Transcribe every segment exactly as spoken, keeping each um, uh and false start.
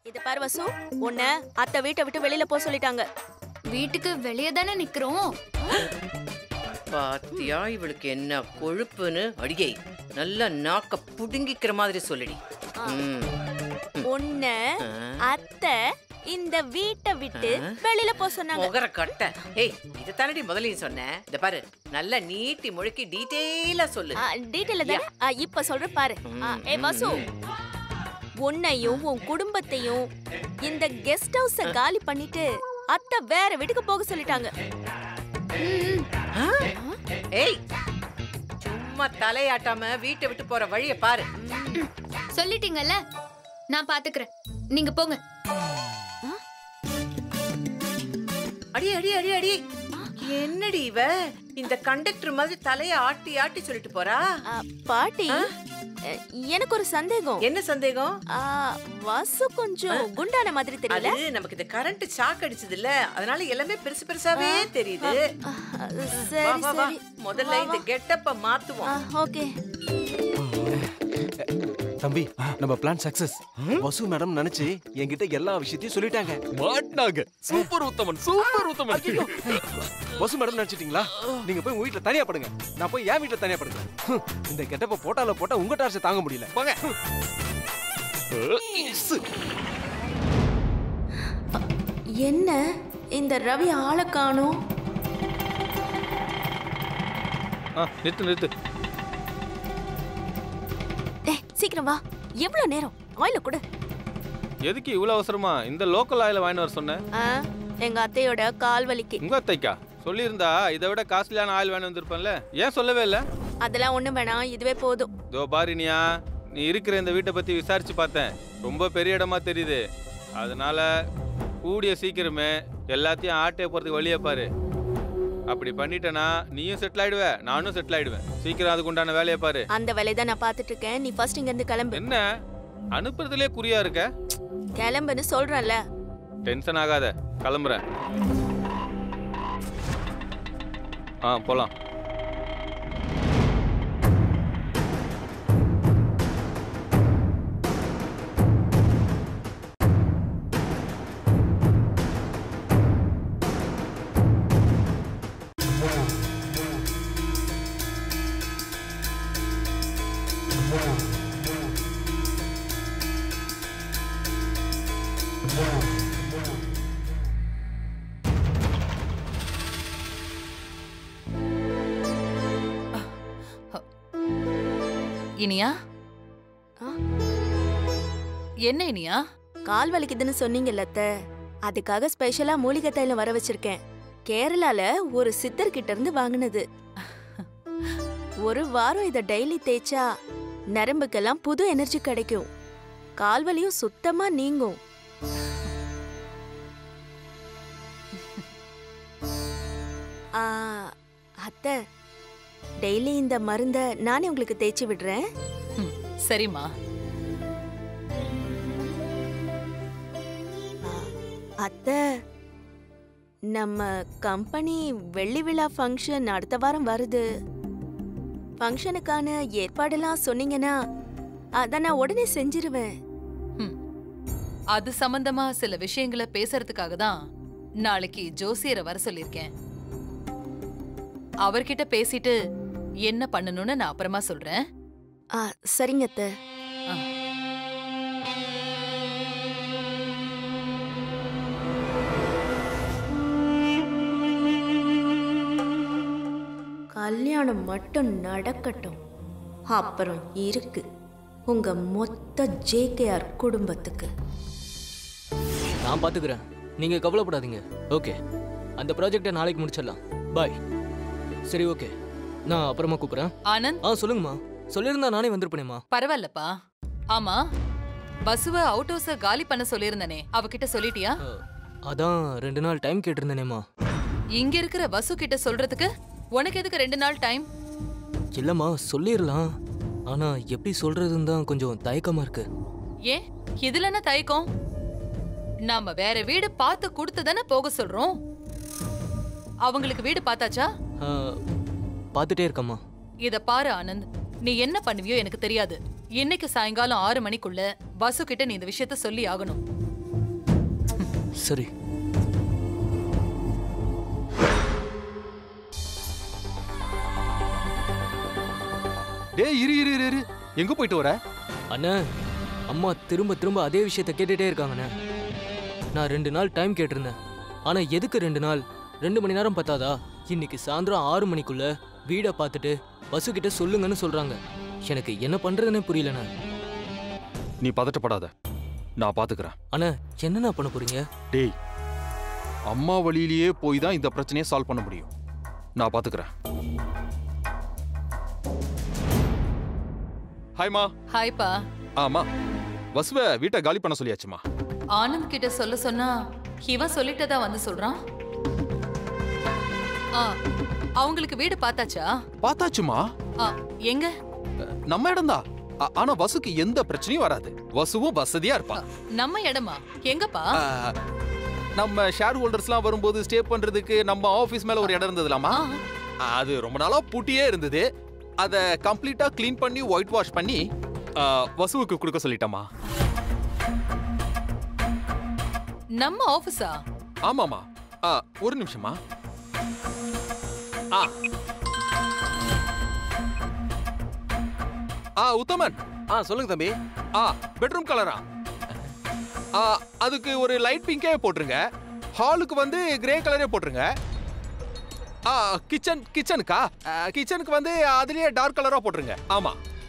இது பாரு வசு, உன்ன அத்தை வீட்டை விட்டு வெளியில போக சொல்லிட்டாங்க. வீட்டுக்கு வெளியே தானே நிக்கிறோம். பாத்தியா இவளுக்கு என்ன கொழுப்புன்னு? அடியை நல்ல நாக்க புடுங்கிக்கிற மாதிரி சொல்லிடி. உன்ன அத்தை இந்த வீட்டை விட்டு வெளியில போக சொன்னாங்க. முகர கட்ட. ஏய் இது தானடி முதலையும் சொன்னேன். இந்த பாரு நல்ல நீட்டி முழுக்கி டீடைலா சொல்லு. டீடைலா தானே இப்ப சொல்ற பாரு. ஏ வசு, உன்னையும் உன் குடும்பத்தையும் இந்த கெஸ்ட் ஹவுஸ காலி பண்ணிட்டு அத்தை வேற வீட்டுக்கு போக சொல்லிட்டாங்க. ஏய் சும்மா தலையாட்டாம வீட்டை விட்டு போற வழிய பாரு. சொல்லிட்டீங்கல்ல, நான் பாத்துக்கிறேன், நீங்க போங்க. அடி அடி அடி அடி என்னடி இவ இந்த கண்டக்டர் மாதிரி தலைய ஆட்டி ஆட்டி சொல்லிட்டு போறா? பாட்டி, எனக்கு ஒரு சந்தேகம். என்ன சந்தேகம்? வசு கொஞ்சம் குண்டான மாதிரி தெரியல. அது நமக்கு இந்த கரண்ட் ஷாக் அடிச்சது இல்ல, அதனால எல்லாமே பெருசு பெருசாவே தெரியுது. சரி சரி, முதல்ல இந்த கெட்டப்ப மாத்துவோம். ஓகே தம்பி, நம்ம பிளான் சக்சஸ். வசு மேடம் நினைச்சு என்கிட்ட எல்லா விஷயத்தையும் சொல்லிட்டாங்க. மாட்னாங்க. Super Uthaman, super Uthaman. Vasu madam நினைச்சிட்டீங்களா? நீங்க போய் உங்க வீட்ல தனியா படுங்க, நான் போய் என் வீட்ல தனியா படுங்க. இந்த கெட்டப்ப போட்டால போட்டா உங்க டார்ச்சர் தாங்க முடியல. போங்க. என்ன இந்த ரவி ஆளை காணோம்? நிறுத்து நிறுத்து. சீக்கிரம் வா. எவ்வளவு நேரம்? ஆயில கூட. எதுக்கு இவ்வளவு அவசரமா? இந்த லோக்கல் ஆயில வாங்கிட்டு வர சொன்னேன். எங்க அத்தையோட கால் வலிக்கு. உங்க அத்தைக்கா? சொல்லியிருந்தா இதை விட காஸ்ட்லியான ஆயில் வாங்கி வந்திருப்பேன்ல, ஏன் சொல்லவே இல்ல? அதெல்லாம் ஒண்ணும் வேணாம், இதுவே போதும். தோ பாரினியா, நீ இருக்கிற இந்த வீட்டை பத்தி விசாரிச்சு பார்த்தேன். ரொம்ப பெரிய இடமா தெரியுது. அதனால கூடிய சீக்கிரமே எல்லாத்தையும் ஆட்டே போறதுக்கு வழியை பாரு. அப்படி பண்ணிட்டேனா நீயும் செட்டில் ஆயிடுவ, நானும் செட்டில் ஆயிடுவேன். சீக்கிரம் அதுக்கு உண்டான வேலையை பாரு. அந்த வேலையை தான் நான் பாத்துட்டு இருக்கேன். நீ ஃபர்ஸ்ட் இங்க இருந்து கிளம்பு. என்ன அனுப்புறதுலயே குறியா இருக்க? கிளம்புன்னு சொல்றேன்ல. டென்ஷன் ஆகாத, கிளம்புறேன். ஆ போலாம். இனியா, என்ன இனியா? கால் வலிக்குதுன்னு சொன்னீங்கல்ல அத்தை, அதுக்காக ஸ்பெஷலா மூலிகை தைலம் வர வச்சிருக்கேன். கேரளால ஒரு சித்தர் கிட்ட இருந்து வாங்கினது. ஒரு வாரம் இத டெய்லி தேய்ச்சா நரம்புக்கெல்லாம் புது எனர்ஜி கிடைக்கும். கால் வலியும் சுத்தமா நீங்கும். அத்தை, டெய்லி இந்த மருந்த நானே உங்களுக்கு தேய்ச்சி விடுறேன். சரிம்மா. அத்தை, நம்ம கம்பெனி வெள்ளி விழா ஃபங்க்ஷன் அடுத்த வாரம் வருது. ஃபங்க்ஷனுக்கான ஏற்பாடெல்லாம் சொன்னீங்கன்னா அத நான் உடனே செஞ்சிருவேன். அது சம்பந்தமா சில விஷயங்களை பேசுறதுக்காக தான் நாளைக்கு ஜோசியரை வர சொல்லிருக்கேன். அவர்கிட்ட பேசிட்டு என்ன பண்ணணும்னு நான் அப்புறமா சொல்றேன். சரிங்க அத்தை. கல்யாணம் மட்டும் நடக்கட்டும், அப்புறம் இருக்கு உங்க மொத்த ஜேகேஆர் குடும்பத்துக்கு. நான் பாத்துக்கிறேன், நீங்க கவலைப்படாதீங்க. ஓகே, அந்த ப்ராஜெக்டை நாளைக்கு முடிச்சிடலாம். பாய். சரி, ஓகே, நான் அப்புறமா கூப்பிடுறேன். ஆனந்த். ஆ சொல்லுங்கம்மா. சொல்லியிருந்தா நானே வந்திருப்பேனேம்மா. பரவாயில்லப்பா. ஆமா, பசுவை அவுட் ஹவுஸ காலி பண்ண சொல்லியிருந்தனே, அவகிட்ட சொல்லிட்டியா? அதான் ரெண்டு நாள் டைம் கேட்டிருந்தேனேம்மா. இங்க இருக்கிற வசு கிட்ட சொல்றதுக்கு உனக்கு எதுக்கு ரெண்டு நாள் டைம்? இல்லம்மா, சொல்லிடலாம். ஆனா எப்படி சொல்றதுன்னு தான் கொஞ்சம் தயக்கமா இருக்கு. ஏன் இதுல என்ன தயக்கம்? நாம வேற வீடு பார்த்து கொடுத்துதானே போக சொல்றோம். அவங்களுக்கு வீடு பார்த்தாச்சா? பார்த்துட்டே இருக்கம்மா. இத பாரு ஆனந்த், நீ என்ன பண்ணுவியோ எனக்கு தெரியாது. இன்னைக்கு சாயங்காலம் ஆறு மணிக்குள்ள வசு கிட்ட நீ இந்த விஷயத்த சொல்லி ஆகணும். சரி. டேய் இரு இரு இரு எங்க போயிட்டு வர? அண்ணா, அம்மா திரும்ப திரும்ப அதே விஷயத்த கேட்டுட்டே இருக்காங்கண்ணே. நான் ரெண்டு நாள் டைம் கேட்டிருந்தேன். ஆனா எதுக்கு ரெண்டு நாள்? ரெண்டு மணி நேரம் பத்தாதா? இன்னைக்கு சாயந்தரம் ஆறு மணிக்குள்ள வீடை பார்த்துட்டு வசு கிட்ட சொல்லுங்கன்னு சொல்றாங்க. எனக்கு என்ன பண்றதுன்னு புரியலண்ணா. நீ பதட்டப்படாத, நான் பாத்துக்கிறேன். அண்ணா, என்னண்ணா பண்ண போறீங்க? டேய், அம்மா வழியிலேயே போய் தான் இந்த பிரச்சனையை சால்வ் பண்ண முடியும். நான் பாத்துக்கிறேன். ஹாய்மா. ஹாய்ப்பா. ஆமா, வசுவ வீட்டை காலி பண்ண சொல்லியாச்சுமா. ஆனந்த் கிட்ட சொல்ல சொன்னா இவன் சொல்லிட்டதா வந்து சொல்றான். ஆ, அவங்களுக்கு வீடு பார்த்தாச்சா? பார்த்தாச்சுமா. ஆ, எங்க? நம்ம இடம்தான். ஆ- ஆனா வசுக்கு எந்த பிரச்சனையும் வராது. வசுவும் வசதியா இருப்பா. நம்ம இடமா? எங்கப்பா? ஆ, நம்ம ஷேர் ஹோல்டர்ஸ்லாம் வரும்போது ஸ்டே பண்றதுக்கு நம்ம ஆபீஸ் மேல ஒரு இடம் இருந்ததுலாமா? ஆ, அது ரொம்ப நாளா பூட்டியே இருந்தது. அத கம்ப்ளீட்டா க்ளீன் பண்ணி ஒயிட் வாஷ் பண்ணி ஆ, வசுவுக்கு கொடுக்க சொல்லிட்டமா. நம்ம ஆபீஸா? ஆமாமா. ஆ, ஒரு நிமிஷமா. ஆ ஆ உத்தமன். ஆ சொல்லுங்க தம்பி. ஆ பெட்ரூம் கலரா? ஆ, அதுக்கு ஒரு லைட் பிங்கே போட்டுருங்க. ஹாலுக்கு வந்து கிரே கலரே போட்டுருங்க. ஆ, கிச்சன் கிச்சனுக்கா? கிச்சனுக்கு வந்து அதுலயே டார்க் கலரா போட்டுருங்க. ஆமா.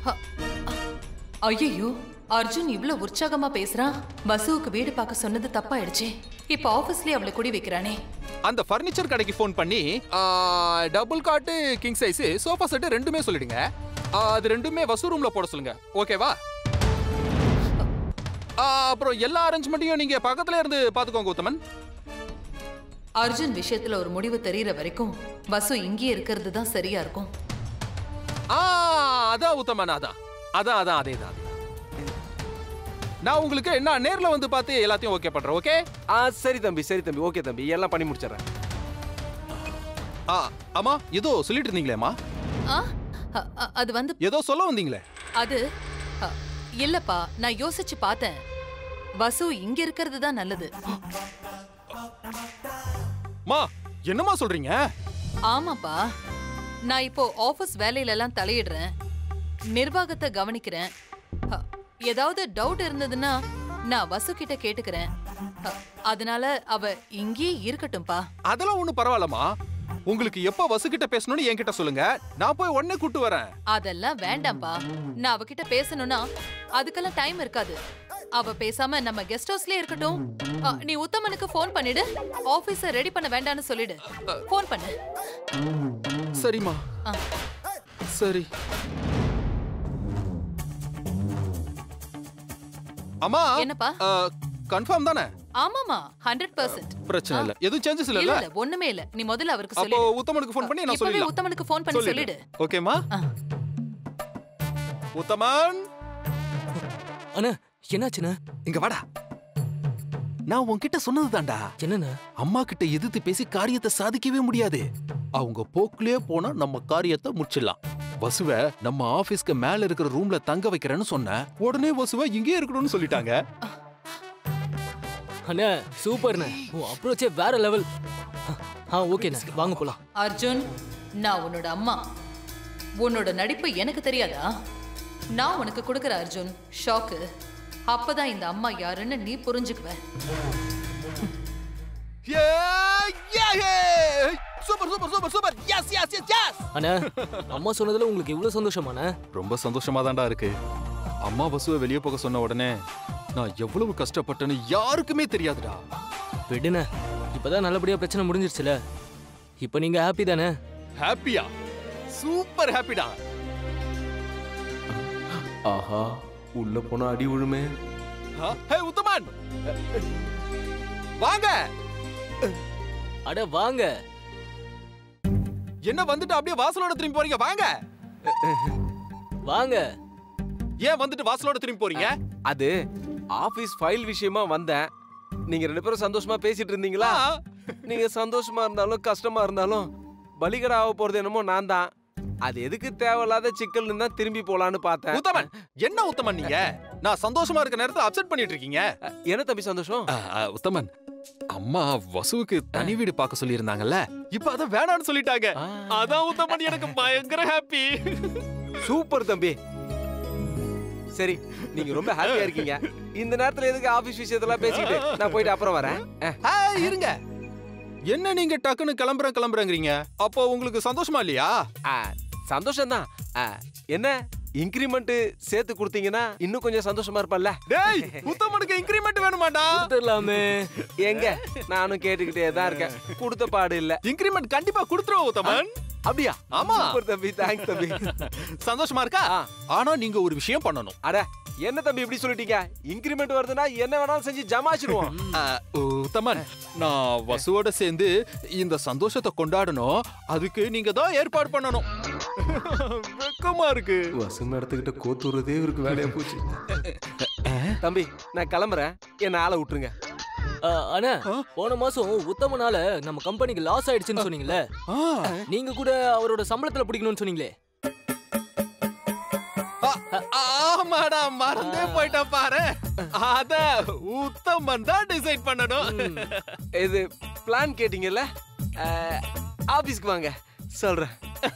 ஐயோ, அர்ஜுன் இவ்ளோ உற்சாகமா பேசுறான். வசுவுக்கு வீடு பார்க்க சொன்னது தப்பாயிடுச்சே. இப்ப ஆபீஸ்லயே அவளை குடி வைக்கிறானே. அந்த ஃபர்னிச்சர் கடைக்கு ஃபோன் பண்ணி டபுள் காட்டு கிங் சைஸ் சோஃபா செட் ரெண்டுமே சொல்லிடுங்க. ஆ, அது ரெண்டுமே வசூ ரூம்ல போட சொல்லுங்க. ஓகேவா? ஆ, அப்புறம் எல்லா அரேஞ்ச்மெண்ட்டையும் நீங்க பக்கத்துல இருந்து பாத்துக்கோங்க உத்தமன். அர்ஜுன் விஷயத்துல ஒரு முடிவு தெரியற வரைக்கும் வசு இங்கே இருக்கிறது தான் சரியா இருக்கும். ஆ, அதான் உத்தமன். அதான் அதான் அதான் அதே தான். நான் உங்களுக்கு என்ன நேர்ல வந்து பார்த்து எல்லாத்தையும் ஓகே பண்றேன். ஓகே? ஆ சரி தம்பி, சரி தம்பி, ஓகே தம்பி, எல்லாம் பண்ணி முடிச்சிடுறேன். ஆ, ஆமா, ஏதோ சொல்லிட்டு இருந்தீங்களேம்மா? ஆ, அ- அ- அது வந்து ஏதோ சொல்ல வந்தீங்களே? அது அ, இல்லப்பா, நான் யோசிச்சு பார்த்தேன். வசு இங்க இருக்கிறது தான் நல்லது. மா, என்னம்மா சொல்றீங்க? ஆமாப்பா, நான் இப்போ ஆபீஸ் வேலையில எல்லாம் தலையிடுறேன், நிர்வாகத்தை கவனிக்கிறேன். அ, ஏதாவது டவுட் இருந்ததுன்னா நான் வசு கிட்ட கேட்டுக்கிறேன். அ, அதனால அவ இங்கே இருக்கட்டும்பா. அதெல்லாம் ஒண்ணும் பரவாயில்லம்மா. உங்களுக்கு எப்ப வசு கிட்ட பேசணும்னு என்கிட்ட சொல்லுங்க, நான் போய் உடனே கூட்டு வரேன். அதெல்லாம் வேண்டாம்பா. நான் அவகிட்ட பேசணும்னா அதுக்கெல்லாம் டைம் இருக்காது. அவ பேசாம நம்ம கெஸ்ட் ஹவுஸ்லயே இருக்கட்டும். அ, நீ உத்தமனுக்கு ஃபோன் பண்ணிடு. ஆபீஸ ரெடி பண்ண வேண்டாம்னு சொல்லிடு. ஃபோன் பண்ணு. சரிம்மா. ஆ. சரி. அம்மா, என்னப்பா? கன்ஃபார்ம் தானே? ஆமாமா, ஹண்ட்ரட் பர்சன்ட். பிரச்சனை இல்ல, எதுவும் சேஞ்சஸ் இல்ல இல்ல. இல்ல, ஒண்ணுமே இல்ல. நீ முதல்ல அவருக்கு அப்போ சொல்லிடு. உத்தமனுக்கு ஃபோன் பண்ணி நான் இப்பவே சொல்லிடலாம். உத்தமனுக்கு ஃபோன் பண்ணி சொல்லிடு. ஓகேமா? ஆ. உத்தமன், அண்ணா, என்னாச்சுண்ணா? இங்க வாடா. நான் உன்கிட்ட சொன்னது தான்டா. என்னண்ணா? அம்மா கிட்ட எதிர்த்து பேசி காரியத்தை சாதிக்கவே முடியாது. அவங்க போக்குலயே போனா நம்ம காரியத்தை முடிச்சிடலாம். வசுவ நம்ம ஆபீஸ்க்கு மேல இருக்கிற ரூம்ல தங்க வைக்கிறேன்னு சொன்ன உடனே வசுவ இங்கே இருக்கணும்னு சொல்லிட்டாங்க. அண்ணா, சூப்பர்ண்ணா. உன் அப்ரோச்சே வேற லெவல். ஆ, ஓகேண்ணா, வாங்க போலாம். அர்ஜுன், நான் உன்னோட அம்மா. உன்னோட நடிப்பு எனக்கு தெரியாதா? நான் உனக்கு கொடுக்குற அர்ஜுன் ஷாக்கு. அப்பதான் இந்த அம்மா யாருன்னு நீ புரிஞ்சுக்குவ. Super super super super. Yes yes yes yes. அண்ணா, அம்மா சொன்னதுல உங்களுக்கு இவ்வளவு சந்தோஷமாண்ணா? ரொம்ப சந்தோஷமா தான்டா இருக்கு. அம்மா வசுவை வெளியே போக சொன்ன உடனே நான் எவ்வளவு கஷ்டப்பட்டேன்னு யாருக்குமே தெரியாதுடா. விடுண்ணா, இப்பதான் நல்லபடியா பிரச்சனை முடிஞ்சிருச்சுல. இப்ப நீங்க ஹாப்பி தானே? ஹாப்பியா? சூப்பர் ஹாப்பிடா. ஆஹா, உள்ள போனா அடி விழுமே. ஹே உத்தமன், வாங்க. அட வாங்க. என்ன வந்துட்டு அப்படியே வாசலோட திரும்பி போறீங்க? வாங்க வாங்க. ஏன் வந்துட்டு வாசலோட திரும்பி போறீங்க? அது ஆபீஸ் ஃபைல் விஷயமா வந்தேன். நீங்க ரெண்டு பேரும் சந்தோஷமா பேசிட்டு இருந்தீங்களா? நீங்க சந்தோஷமா இருந்தாலும் கஷ்டமா இருந்தாலும் பலிகடா ஆக போறது என்னமோ நான் தான். அது எதுக்கு தேவையில்லாத சிக்கல் தான் திரும்பி போலான்னு பார்த்தேன். உத்தமன், என்ன உத்தமன் நீங்க? நான் சந்தோஷமா இருக்க நேரத்துல அப்செட் பண்ணிட்டு இருக்கீங்க. என்ன தம்பி சந்தோஷம்? உத்தமன், அம்மா வசுவுக்கு தனி வீடு பார்க்க சொல்லி இருந்தாங்கல்ல, இப்ப அத வேணாம்னு சொல்லிட்டாங்க. அதான் உத்தமன் எனக்கு பயங்கர ஹாப்பி. சூப்பர் தம்பி. சரி, நீங்க ரொம்ப ஹாப்பியா இருக்கீங்க. இந்த நேரத்துல எதுக்கு ஆபீஸ் விஷயத்தெல்லாம் பேசிட்டு நான் போயிட்டு அப்புறம் வரேன். இருங்க, என்ன நீங்க டக்குன்னு கிளம்புற கிளம்புறங்கறீங்க? அப்போ உங்களுக்கு சந்தோஷமா இல்லையா? சந்தோஷம் தான். என்ன இன்கிரிமெண்ட் சேர்த்து கொடுத்தீங்கன்னா இன்னும் கொஞ்சம் சந்தோஷமா இருப்பல்ல. டேய், உத்தமனுக்கு இன்கிரிமெண்ட் வேணுமாடா? கொடுத்துடலாமே. எங்க நானும் கேட்டுக்கிட்டே தான் இருக்கேன், கொடுத்த பாடு இல்ல. இன்கிரிமெண்ட் கண்டிப்பா கொடுத்துருவோம் உத்தமன். அப்படியா? ஆமா. சூப்பர் தம்பி, தேங்க்ஸ் தம்பி. சந்தோஷமா இருக்கா? ஆனா நீங்க ஒரு விஷயம் பண்ணணும். அட என்ன தம்பி இப்படி சொல்லிட்டீங்க? இன்கிரிமெண்ட் வருதுன்னா என்ன வேணாலும் செஞ்சு ஜமாச்சிடுவோம். உத்தமன், நான் வசுவோட சேர்ந்து இந்த சந்தோஷத்தை கொண்டாடணும். அதுக்கு நீங்க தான் ஏற்பாடு பண்ணணும். வெக்கமா இருக்கு. வசு மேடத்துக்கிட்ட கோத்துறதே இவருக்கு வேலையா போச்சு. தம்பி நான் கிளம்புறேன், என்ன ஆளை விட்டுருங்க. அண்ணா, போன மாசம் உத்தமனால நம்ம கம்பெனிக்கு லாஸ் ஆயிடுச்சுன்னு சொன்னீங்களே, நீங்க கூட அவரோட சம்பளத்துல பிடிக்கணும்னு சொன்னீங்களே. ஆமாடா, மறந்தே போயிட்டா பாரு. அத உத்தமன் தான் டிசைட் பண்ணணும். இது பிளான் கேட்டீங்கல்ல, ஆபீஸ்க்கு வாங்க சொல்றேன்.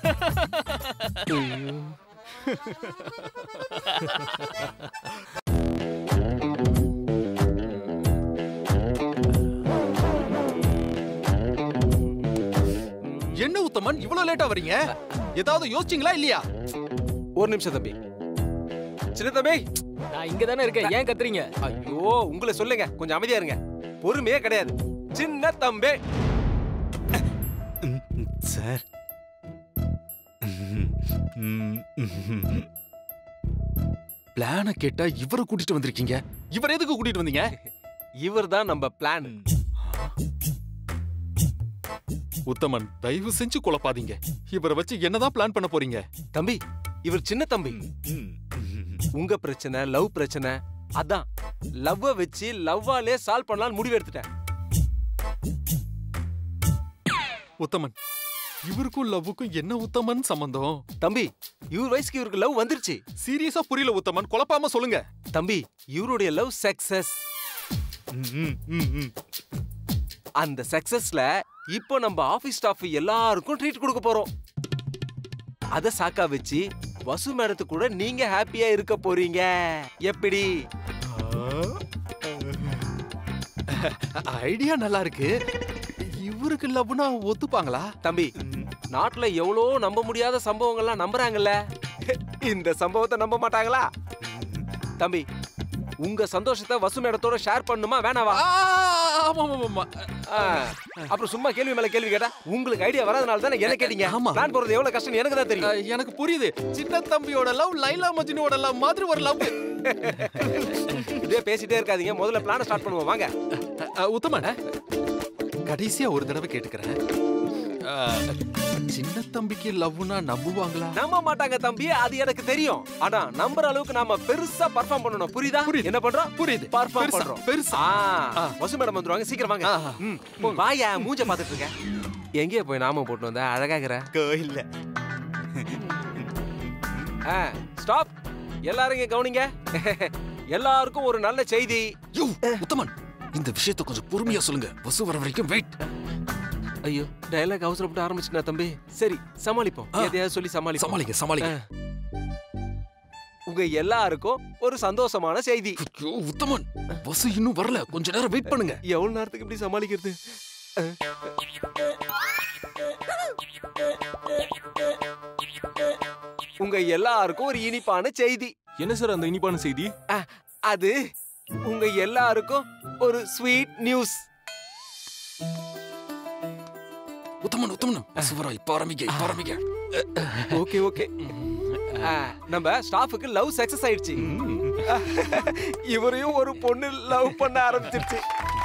என்ன உத்தமன் இவ்வளவு லேட்டா வரீங்க? ஏதாவது யோசிச்சீங்களா இல்லையா? ஒரு நிமிஷம் தம்பி. சின்ன தம்பி, நான் இங்க தானே இருக்கேன், ஏன் கத்துறீங்க? ஐயோ உங்களை சொல்லுங்க, கொஞ்சம் அமைதியா இருங்க. பொறுமையே கிடையாது. சின்ன தம்பி சார், பிளான கேட்டா இவரை கூட்டிட்டு வந்திருக்கீங்க. இவர் எதுக்கு கூட்டிட்டு வந்தீங்க? இவர் தான் நம்ம பிளான். உத்தமன், தயவு செஞ்சு குழப்பாதீங்க. இவரை வச்சு என்னதான் பிளான் பண்ண போறீங்க? தம்பி, இவர் சின்ன தம்பி. உங்க பிரச்சனை லவ் பிரச்சனை, அதான் லவ்வ வச்சு லவ்வாலே சால்வ் பண்ணலாம்னு முடிவு எடுத்துட்டேன். உத்தமன், இவருக்கும் லவ்வுக்கும் என்ன உத்தமன் சம்பந்தம்? தம்பி, இவர் வயசுக்கு இவருக்கு லவ் வந்துருச்சு. சீரியஸா புரியல உத்தமன், குழப்பாம சொல்லுங்க. தம்பி, இவருடைய லவ் சக்சஸ். அந்த சக்சஸ்ல இப்போ நம்ம ஆபீஸ் ஸ்டாஃப் எல்லாருக்கும் ட்ரீட் கொடுக்க போறோம். அத சாக்கா வச்சு வசு மேடத்து கூட நீங்க ஹாப்பியா இருக்க போறீங்க. எப்படி? ஐடியா நல்லா இருக்கு. இவருக்கு லவ்னா ஒத்துப்பாங்களா? தம்பி, நாட்டுல எவ்வளோ நம்ப முடியாத சம்பவங்கள்லாம் நம்புறாங்கல்ல, இந்த சம்பவத்தை நம்ப மாட்டாங்களா? தம்பி, உங்க சந்தோஷத்தை வசு மேடத்தோட ஷேர் பண்ணுமா வேணாவா? அப்புறம் சும்மா கேள்வி மேல கேள்வி கேட்டா உங்களுக்கு ஐடியா வராதனால தானே என்ன கேட்டீங்க. பிளான் போறது எவ்வளவு கஷ்டம் எனக்கு தான் தெரியும். எனக்கு புரியுது. சின்ன தம்பியோட லவ் லைலா மஜ்னுவோட லவ் மாதிரி ஒரு லவ். இதே பேசிட்டே இருக்காதீங்க, முதல்ல பிளான ஸ்டார்ட் பண்ணுவோம் வாங்க. உத்தமன், கடைசியா ஒரு தடவை கேட்டுக்கிறேன். சின்ன தம்பிக்கு லவ்னா நம்புவாங்களா? நம்ப மாட்டாங்க தம்பி, அது எனக்கு தெரியும். ஆனா நம்புற அளவுக்கு நாம பெருசா பெர்ஃபார்ம் பண்ணனும். புரியுதா? என்ன பண்றோம்? புரியுது. பெர்ஃபார்ம் பண்றோம். பெருசா. வசு மேடம் வந்துருவாங்க, சீக்கிரம் வாங்க. வாயா, மூஞ்ச பாத்துட்டு இருக்க. எங்கே போய் நாம போட்டு வந்தா அழகாகற கோயில்ல. ஸ்டாப். எல்லாரும் இங்க கவனிங்க. எல்லாருக்கும் ஒரு நல்ல செய்தி. யோ உத்தமன், இந்த விஷயத்தை கொஞ்சம் பொறுமையா சொல்லுங்க. வசு வர வரைக்கும் வெயிட். ஐயோ, டயலாக் அவசரப்பட்டு ஆரம்பிச்சுனா தம்பி. சரி, சமாளிப்போம். எதையாவது சொல்லி சமாளிப்போம். சமாளிங்க சமாளிங்க. உங்க எல்லாருக்கும் ஒரு சந்தோஷமான செய்தி. ஐயோ உத்தமன், வசு இன்னும் வரல, கொஞ்ச நேரம் வெயிட் பண்ணுங்க. எவ்வளவு நேரத்துக்கு இப்படி சமாளிக்கிறது? உங்க எல்லாருக்கும் ஒரு இனிப்பான செய்தி. என்ன சார் அந்த இனிப்பான செய்தி? அது உங்க எல்லாருக்கும் ஒரு ஸ்வீட் நியூஸ். உத்தமன் உத்தமன், வசுவரா இப்ப ஆரம்பிங்க, இப்ப ஆரம்பிங்க. Okay okay. நம்ம ஸ்டாஃபுக்கு லவ் சக்சஸ் ஆயிடுச்சு. இவரையும் ஒரு பொண்ணு லவ் பண்ண ஆரம்பிச்சிருச்சு.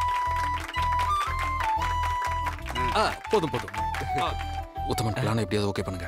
போதும் போதும். உத்தமன், பிளான் எப்படியாவது ஓகே பண்ணுங்க.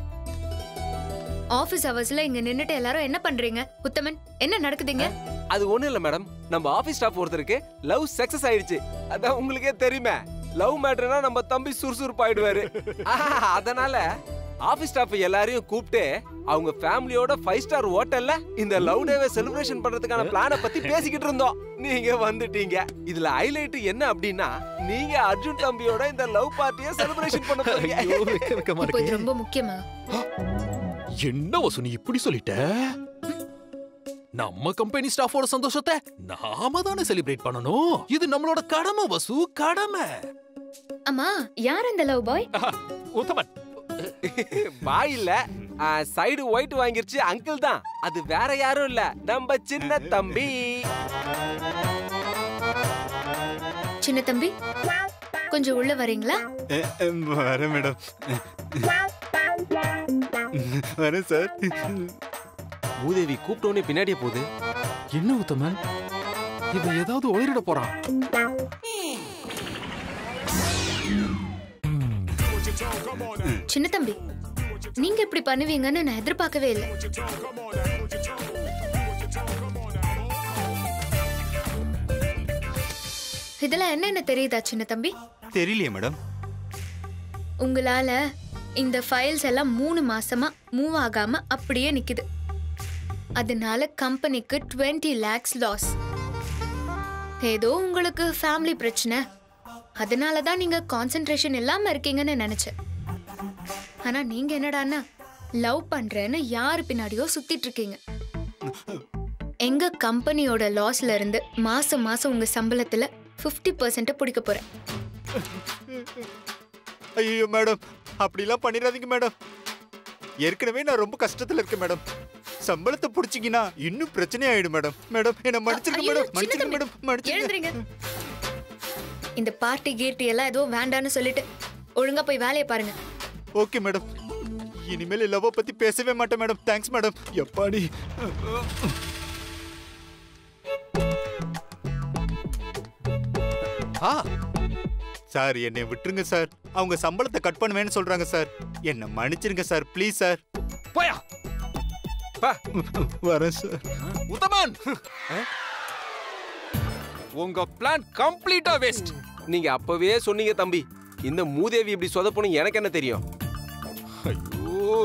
ஆபீஸ் ஹவர்ஸ்ல இங்க நின்னுட்டு எல்லாரும் என்ன பண்றீங்க? உத்தமன், என்ன நடக்குதுங்க? அது ஒண்ணு இல்ல மேடம், நம்ம ஆபீஸ் ஸ்டாஃப் ஒருத்தருக்கு லவ் சக்சஸ் ஆயிடுச்சு. அதான் உங்களுக்கே தெரியுமே, லவ் மேட்டர்னா நம்ம தம்பி சுறுசுறுப்பாயிடுவாரு. அதனால ஆபீஸ் ஸ்டாஃப் எல்லாரையும் கூப்பிட்டு அவங்க ஃபேமிலியோட ஃபைவ் ஸ்டார் ஹோட்டல்ல இந்த லவ் டேவை செலிப்ரேஷன் பண்றதுக்கான பிளானை பத்தி பேசிக்கிட்டு இருந்தோம். நீங்க வந்துட்டீங்க. இதுல ஹைலைட் என்ன அப்படின்னா நீங்க அர்ஜுன் தம்பியோட இந்த லவ் பார்ட்டியை செலிப்ரேஷன் பண்ண போறீங்க. இப்போ இது ரொம்ப முக்கியமா? என்ன வசு நீ இப்படி சொல்லிட்ட? நம்ம கம்பெனி ஸ்டாஃபோட சந்தோஷத்தை நாம தானே செலிப்ரேட் பண்ணணும். இது நம்மளோட கடமை வசு, கடமை. அம்மா, யார் அந்த லவ் பாய்? உத்தமன். பாய் இல்ல, சைடு ஒயிட் வாங்கிருச்சு அங்கிள் தான். அது வேற யாரும் இல்ல, நம்ம சின்ன தம்பி. சின்ன தம்பி, கொஞ்சம் உள்ள வரீங்களா? வரேன் மேடம். வரேன் சார். மூதேவி கூப்பிட்டோன்னே பின்னாடியே போகுது. என்ன உத்தமன், இவன் ஏதாவது ஒளிரிட போறான். சின்ன தம்பி, நீங்க இப்படி பண்ணுவீங்கன்னு நான் எதிர்பார்க்கவே இல்லை. இதெல்லாம் என்னன்னு தெரியுதா சின்ன தம்பி? தெரியலையே மேடம். உங்களால இந்த ஃபைல்ஸ் எல்லாம் மூணு மாசமா மூவ் ஆகாம அப்படியே நிக்குது. அதனால கம்பெனிக்கு டுவெண்ட்டி லேக்ஸ் லாஸ். ஏதோ உங்களுக்கு ஃபேமிலி பிரச்சனை, அதனால தான் நீங்க கான்சென்ட்ரேஷன் இல்லாம இருக்கீங்கன்னு நினைச்சேன். ஆனா நீங்க என்னடான்னா லவ் பண்றேன்னு யாரு பின்னாடியோ சுத்திட்டு இருக்கீங்க. எங்க கம்பெனியோட லாஸ்ல இருந்து மாசம் மாசம் உங்க சம்பளத்துல பிப்டி பர்சன்ட் பிடிக்க போறேன். ஐயோ மேடம், அப்படிலாம் பண்ணிடாதீங்க மேடம். ஏற்கனவே நான் ரொம்ப கஷ்டத்துல இருக்கேன் மேடம். சம்பளத்தை புடிச்சீங்கன்னா இன்னும் பிரச்சனை ஆயிடும் மேடம். மேடம் என்ன மன்னிச்சிருங்க மேடம். மன்னிச்சிருங்க மேடம். மன்னிச்சிருங்க. இந்த பார்ட்டி கீர்ட்டி எல்லாம் ஏதோ வேண்டான்னு சொல்லிட்டு ஒழுங்கா போய் வேலையை பாருங்க. Okay madam. இனிமேல் லவ் பத்தி பேசவே மாட்டேன் மேடம். Thanks madam. எப்பாடி ஆ சார், என்னை விட்டுருங்க சார். அவங்க சம்பளத்தை கட் பண்ணுவேன்னு சொல்றாங்க சார். என்ன மன்னிச்சிருங்க சார், ப்ளீஸ் சார். போயா வரேன் சார். உத்தமன், உங்க பிளான் கம்ப்ளீட்டா வேஸ்ட். நீங்க அப்பவே சொன்னீங்க தம்பி. இந்த மூதேவி இப்படி சொதப்பணும் எனக்கு என்ன தெரியும்? ஐயோ,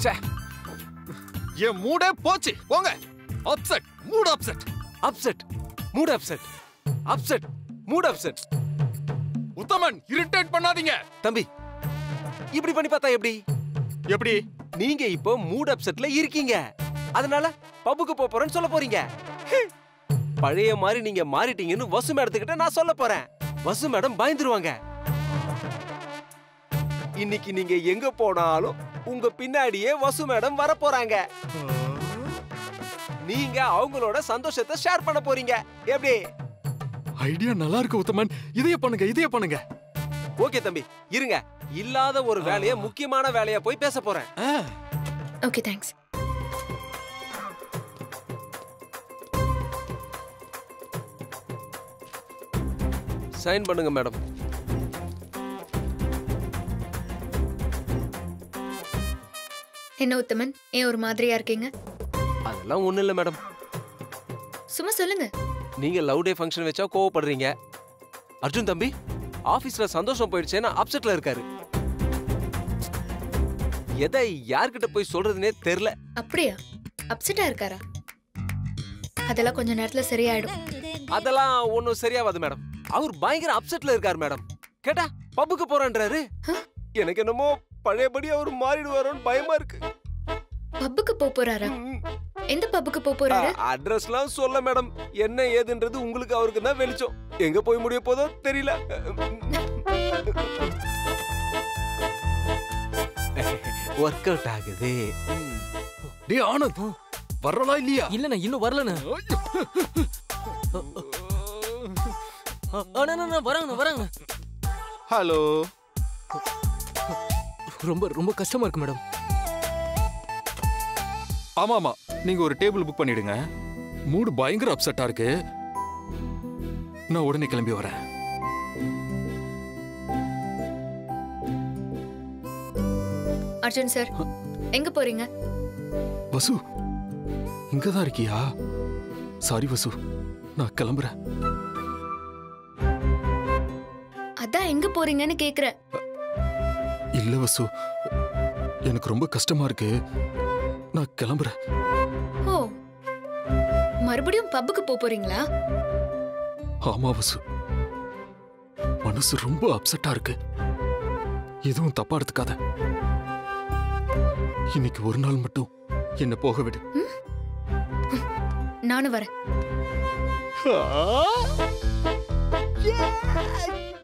என் மூடே போச்சு. போங்க. Upset, mood upset. Upset, mood upset. Upset, mood upset. Uthaman, irritate பண்ணாதீங்க. தம்பி, இப்படி பண்ணி பார்த்தா எப்படி? எப்படி? நீங்க இப்போ மூட் அப்செட்ல இருக்கீங்க. அதனால பப்புக்கு போப் போறேன்னு சொல்ல போறீங்க. பழைய மாதிரி நீங்க மாறிட்டீங்கன்னு வசு மேடத்துக்கிட்ட நான் சொல்ல போறேன். வசு மேடம் பயந்துருவாங்க. இன்னைக்கு நீங்க எங்க போனாலும் உங்க பின்னாடியே வசு மேடம் வர போறாங்க. நீங்க அவங்களோட சந்தோஷத்தை ஷேர் பண்ண போறீங்க. எப்படி? ஐடியா நல்லா இருக்கு உத்தமன். இதையே பண்ணுங்க, இதையே பண்ணுங்க. ஓகே தம்பி, இருங்க. இல்லாத ஒரு வேலையை முக்கியமான வேலையா போய் பேச போறேன். Okay, thanks. சைன் பண்ணுங்க மேடம். என்ன உத்தமன், ஏன் ஒரு மாதிரியா இருக்கீங்க? அதெல்லாம் ஒண்ணும் இல்ல மேடம். சும்மா சொல்லுங்க. நீங்க லவ் டே ஃபங்க்ஷன் வச்சா கோவப்படுறீங்க. அர்ஜுன் தம்பி ஆபீஸ்ல சந்தோஷம் போயிடுச்சேன்னா அப்செட்ல இருக்காரு. எதை யார்கிட்ட போய் சொல்றதுனே தெரியல. அப்படியா? அப்செட்டா இருக்காரா? அதெல்லாம் கொஞ்ச நேரத்துல சரியாயிடும். அதெல்லாம் ஒண்ணும் சரியாவாது மேடம். அவர் பயங்கர அப்செட்ல இருக்காரு மேடம். கேட்டா பப்புக்கு போறேன்றாரு. எனக்கு என்னமோ பழையபடி அவர் மாறிடுவாரோன்னு பயமா இருக்கு. பப்புக்கு போக போறாரா? எந்த பப்புக்கு போக போறாரு? அட்ரஸ்லாம் சொல்ல மேடம். என்ன ஏதுன்றது உங்களுக்கு அவருக்கு தான் வெளிச்சம். எங்க போய் முடிய போதோ தெரியல. ஒர்க் அவுட் ஆகுது. டேய் ஆனந்த், வரலா இல்லையா? இல்லண்ணா, இன்னும் வரலண்ணா. அண்ணா வராங்கண்ணா, வராங்கண்ணா. ஹலோ. ரொம்ப ரொம்ப கஷ்டமா இருக்கு மேடம். ஆமா ஆமா, நீங்க ஒரு டேபிள் புக் பண்ணிடுங்க. மூடு பயங்கர அப்செட்டா இருக்கு. நான் உடனே கிளம்பி வரேன். அர்ஜுன் சார், எங்க போறீங்க? வசு, இங்கதான் இருக்கியா? சாரி வசு, நான் கிளம்புறேன். அதான் எங்க போறீங்கன்னு கேக்குறேன். இல்ல வசு, எனக்கு ரொம்ப கஷ்டமா இருக்கு. நான் கிளம்புறேன். ஓ, மறுபடியும் பப்புக்கு போப் போறீங்களா? ஆமா வசு, மனசு ரொம்ப அப்செட்டா இருக்கு. எதுவும் தப்பா எடுத்துக்காத. இன்னைக்கு ஒரு நாள் மட்டும் என்ன போக விடு. நானும் வரேன்.